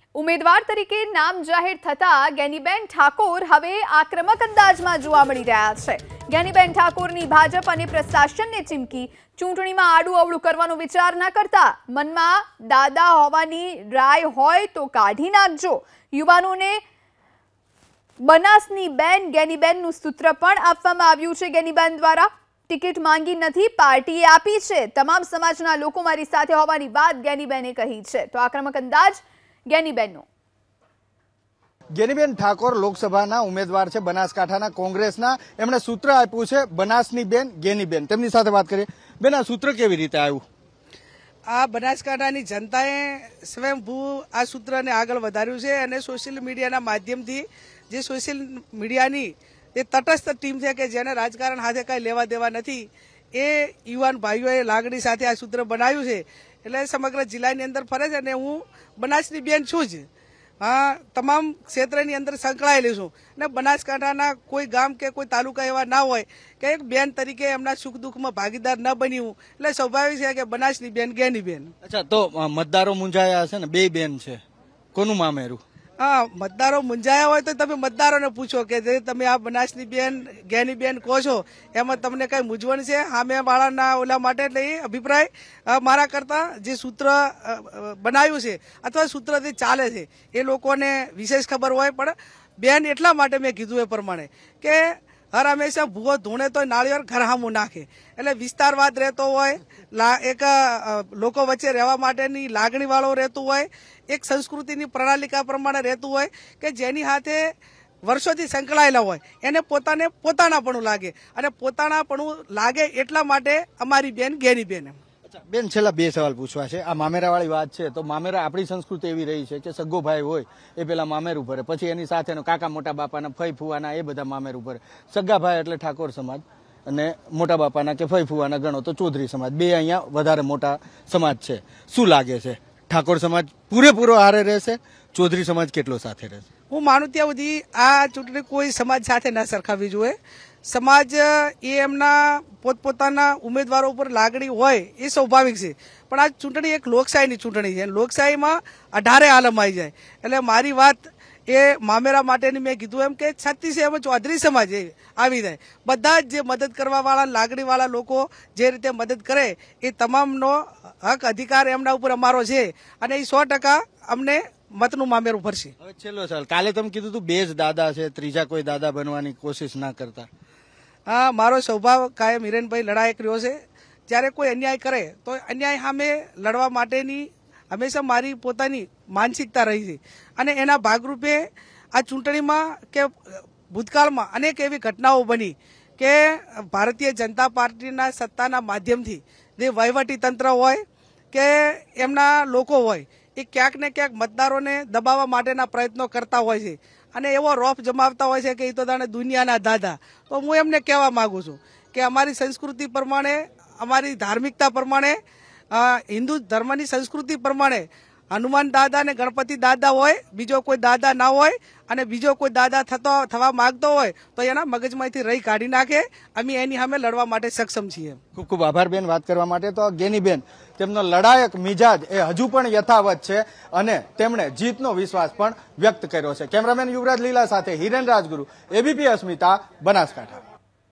ઉમેદવાર તરીકે નામ જાહેર થતા ગેનીબેન ઠાકોર હવે આક્રમક અંદાજમાં જોવા મળી રહ્યા છે। ગેનીબેન ઠાકોરની ભાજપ અને પ્રશાસનને ચીમકી, ચૂંટણીમાં આડું અવળું કરવાનો વિચાર ન કરતા મનમાં દાદા હોવાની રાય હોય તો કાઢી નાખજો। યુવાનોને બનાસની બેન ગેનીબેનનું સૂત્ર પણ આપવામાં આવ્યું છે। ગેનીબેન દ્વારા ટિકિટ માંગી નથી, પાર્ટીએ આપી છે। તમામ સમાજના લોકો મારી સાથે હોવાની વાત ગેનીબેને કહી છે। તો આક્રમક અંદાજ ગેનીબેનનો। ગેનીબેન ઠાકોર લોકસભાના ઉમેદવાર છે બનાસકાંઠાના કોંગ્રેસના। એમણે સૂત્ર આપ્યું છે બનાસની બેન ગેનીબેન। તેમની સાથે વાત કરીએ। બેન, આ સૂત્ર કેવી રીતે આવ્યું? આ બનાસકાંઠાની જનતાએ સ્વયંભૂ આ સૂત્રને આગળ વધાર્યું છે અને સોશિયલ મીડિયાના માધ્યમથી જે સોશિયલ મીડિયાની એ તટસ્થ ટીમ છે કે જેને રાજકારણ સાથે કઈ લેવા દેવા નથી, એ યુવાન ભાઈઓએ લાગણી સાથે આ સૂત્ર બનાવ્યું છે। એટલે સમગ્ર જિલ્લાની અંદર ફરે છે અને હું બનાસની બેન છું જ। હા, તમામ ક્ષેત્રની અંદર સંકળાયેલી છું અને બનાસકાંઠાના કોઈ ગામ કે કોઈ તાલુકા એવા ના હોય કે એક બેન તરીકે એમના સુખ દુઃખમાં ભાગીદાર ન બન્યું, એટલે સ્વાભાવિક છે કે બનાસની બેન ગેનીબેન। અચ્છા, તો મતદારો મૂંઝાયા હશે ને, બે બેન છે, કોનું મામેરું? હા, મતદારો મૂંઝાયા હોય તો તમે મતદારોને પૂછો કે જે તમે આ બનાસની બેન ગેનીબેન કહો છો એમાં તમને કઈ મૂંઝવણ છે સામે વાળાના ઓલા માટે? એટલે એ અભિપ્રાય મારા કરતા જે સૂત્ર બનાવ્યું છે અથવા સૂત્રથી ચાલે છે એ લોકોને વિશેષ ખબર હોય, પણ બેન એટલા માટે મેં કીધું એ પ્રમાણે કે હર હંમેશા ભૂવો ધૂણે તો નાળિયેર ઘરહામું નાખે। એટલે વિસ્તારવાદ રહેતો હોય, એક લોકો વચ્ચે રહેવા માટેની લાગણી વાળો રહેતું હોય, એક સંસ્કૃતિની પ્રણાલિકા પ્રમાણે રહેતું હોય કે જેની સાથે વર્ષોથી સંકળાયેલા હોય એને પોતાને પોતાનાપણું લાગે અને પોતાનાપણું લાગે એટલા માટે અમારી બેન ગેનીબેન। બેન, છેલ્લા બે સવાલ પૂછવા છે। આ મામેરા વાળી વાત છે, તો મામેરા આપણી સંસ્કૃતિ એવી રહી છે કે સગ્ગો ભાઈ હોય એ પેલા મામેરું ભરે, પછી એની સાથેનો કાકા મોટા બાપાના ફઈ ફુવાના એ બધા મામેરું ભરે। સગ્ગા ભાઈ એટલે ઠાકોર સમાજ અને મોટા બાપાના કે ફઈ ફુવાના ગણો તો ચૌધરી સમાજ, બે અહીંયા વધારે મોટા સમાજ છે। શું લાગે છે, ઠાકોર સમાજ પૂરેપૂરો હારે રહેશે, ચૌધરી સમાજ કેટલો સાથે રહેશે? હું માનું ત્યાં સુધી આ ચૂંટણી કોઈ સમાજ સાથે ના સરખાવવી જોઈએ। સમાજ એ એમના પોતપોતાના ઉમેદવારો ઉપર લાગણી હોય એ સ્વાભાવિક છે, પણ આ ચૂંટણી એક લોકશાહીની ચૂંટણી છે। લોકશાહીમાં 18 આલમ આવી જાય। એટલે મારી વાત એ મામેરા માટેની મેં કીધું એમ કે 36 એમ ચૌધરી સમાજ આવી જાય। બધા જ જે મદદ કરવા વાળા લાગણી વાળા લોકો જે રીતે મદદ કરે એ તમામનો હક અધિકાર એમના ઉપર અમારો છે અને એ 100% અમને મતનું મામેરું ભરશે। હવે છેલ્લો સવાલ, કાલે તમે કીધું તું બે જ દાદા છે, ત્રીજા કોઈ દાદા બનવાની કોશિશ ના કરતા? હા, મારો સ્વભાવ કાયમ હિરેનભાઈ લડાયક રહ્યો છે। જ્યારે કોઈ અન્યાય કરે તો અન્યાય સામે લડવા માટેની હંમેશા મારી પોતાની માનસિકતા રહી છે અને એના ભાગરૂપે આ ચૂંટણીમાં કે ભૂતકાળમાં અનેક એવી ઘટનાઓ બની કે ભારતીય જનતા પાર્ટીના સત્તાના માધ્યમથી જે વહીવટી તંત્ર હોય કે એમના લોકો હોય એ ક્યાંક ને ક્યાંક મતદારોને દબાવવા માટેના પ્રયત્નો કરતા હોય છે અને એવો રોફ જમાવતા હોય છે કે એ તો જાણે દુનિયાના દાદા। તો હું એમને કહેવા માંગુ છું કે અમારી સંસ્કૃતિ પ્રમાણે, અમારી ધાર્મિકતા પ્રમાણે, હિન્દુ ધર્મની સંસ્કૃતિ પ્રમાણે હનુમાન દાદા ને ગણપતિ દાદા હોય, બીજો કોઈ દાદા ના હોય અને બીજો કોઈ દાદા થવા માંગતો હોય તો એના મગજમાંથી રહી કાઢી નાખે। અમે એની સામે લડવા માટે સક્ષમ છીએ। ખૂબ ખૂબ આભાર બેન વાત કરવા માટે। તો ગેનીબેન, તેમનો લડાયક મિજાજ એ હજુ પણ યથાવત છે અને તેમણે જીતનો વિશ્વાસ પણ વ્યક્ત કર્યો છે। કેમેરામેન યુવરાજ લીલા સાથે હિરેન રાજગુરુ, એબીપી અસ્મિતા, બનાસકાંઠા।